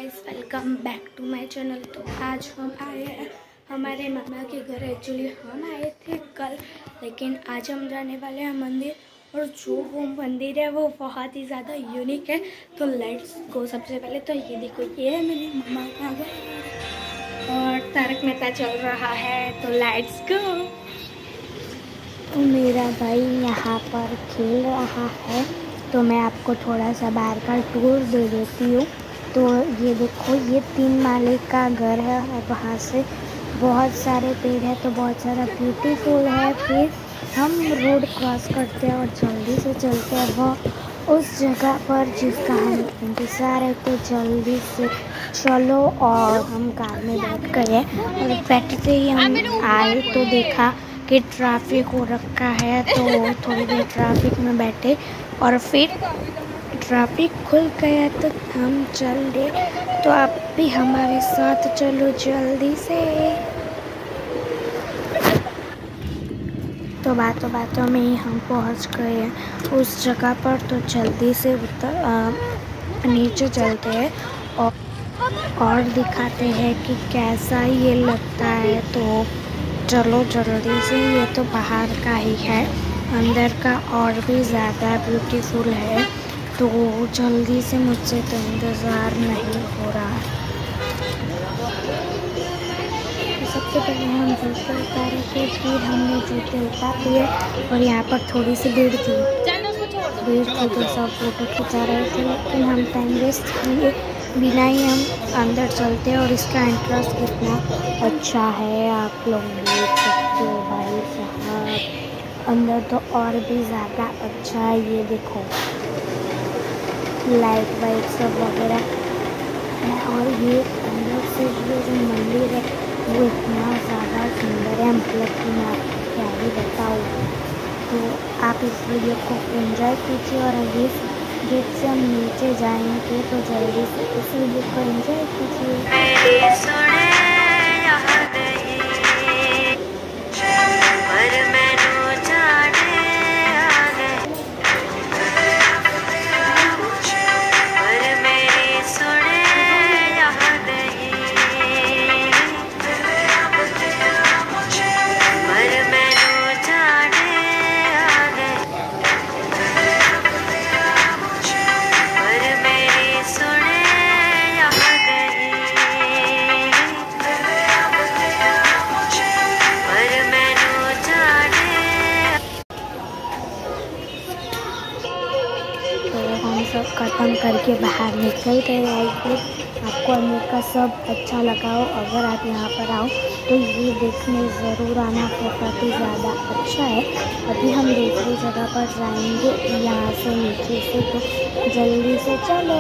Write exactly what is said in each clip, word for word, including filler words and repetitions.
Guys, welcome back to my channel. तो आज हम आए हैं हमारे मामा के घर। एक्चुअली हम आए थे कल, लेकिन आज हम जाने वाले हैं मंदिर। और जो वो मंदिर है वो बहुत ही ज़्यादा यूनिक है। तो लेट्स गो। सबसे पहले तो ये देखो, ये है मेरे मामा का घर और तारक मेहता चल रहा है। तो लेट्स गो। तो मेरा भाई यहाँ पर खेल रहा है, तो मैं आपको थोड़ा सा बाहर का टूर दे देती हूँ। तो ये देखो, ये तीन माले का घर है और वहाँ से बहुत सारे पेड़ है, तो बहुत सारा ब्यूटीफुल है। फिर हम रोड क्रॉस करते हैं और जल्दी से चलते हैं वो उस जगह पर जिसका हमें इंतज़ार है। तो जल्दी से चलो। और हम कार में बैठ गए और बैठते ही हम आए तो देखा कि ट्रैफिक हो रखा है, तो थोड़ी देर ट्रैफिक में बैठे और फिर ट्रैफिक खुल गया तो हम चल गए। तो आप भी हमारे साथ चलो जल्दी से। तो बातों बातों में ही हम पहुंच गए हैं उस जगह पर। तो जल्दी से उतर आ, नीचे चलते हैं और, और दिखाते हैं कि कैसा ये लगता है। तो चलो जल्दी से। ये तो बाहर का ही है, अंदर का और भी ज़्यादा ब्यूटीफुल है। तो जल्दी से, मुझसे तो इंतज़ार नहीं हो रहा। तो सबसे पहले हम जूते उतारे थे, फिर हमने जूते उतार लिए और यहाँ पर थोड़ी सी भीड़ थी भीड़ थी तो सब फोटो खिंचा रहे थे, लेकिन हम टाइम वेस्ट किए बिना ही हम अंदर चलते हैं। और इसका एंट्रेंस कितना अच्छा है, आप लोग देख सकते हो भाई साहब। अंदर तो और भी ज़्यादा अच्छा है। ये देखो, लाइट वाइट सब वगैरह है। और ये अंदर से ये जो मंदिर है वो इतना ज़्यादा सुंदर है, मतलब कि मैं आपको क्या ही बताऊँ। तो आप इस वीडियो को एंजॉय कीजिए। और इस गेट से हम नीचे जाएंगे, तो जल्दी से इस वीडियो को एंजॉय कीजिए। सब खत्म करके बाहर निकल गए। आई होप आपको अंदर का सब अच्छा लगा हो। अगर आप यहाँ पर आओ तो ये देखने ज़रूर आना, बहुत ही ज़्यादा अच्छा है। अभी हम दूसरी जगह पर जाएंगे यहाँ से नीचे से, तो जल्दी से चलो।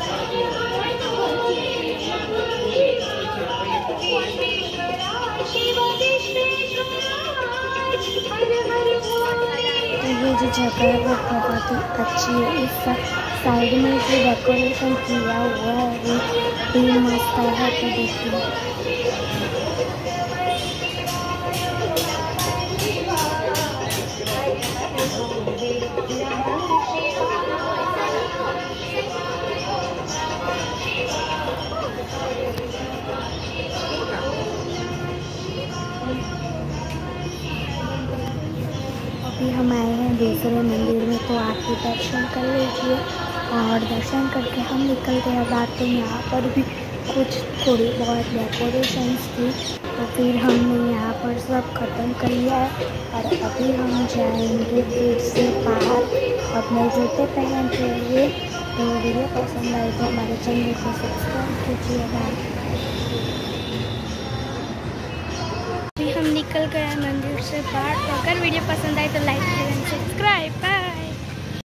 तो ये जो जगह है वो बहुत ही अच्छी है। इस साइड में जो डेकोरेशन किया हुआ है वो भी मस्त है। तो देखिए, अभी हम आए हैं दूसरे मंदिर में, तो आप भी दर्शन कर लीजिए। और दर्शन करके हम निकलते हैं। बाद तो यहाँ पर भी कुछ थोड़ी बहुत डेकोरेशंस थी, तो फिर हमने यहाँ पर सब ख़त्म कर लिया है। और अभी हम जाएंगे फिर से बाहर अपने जूते पहन के लिए। तो वीडियो पसंद आए तो हमारे चैनल को सब्सक्राइब कीजिएगा। अभी हम निकल गए मंदिर से बाहर। तो अगर वीडियो पसंद आए तो लाइक करें, सब्सक्राइब।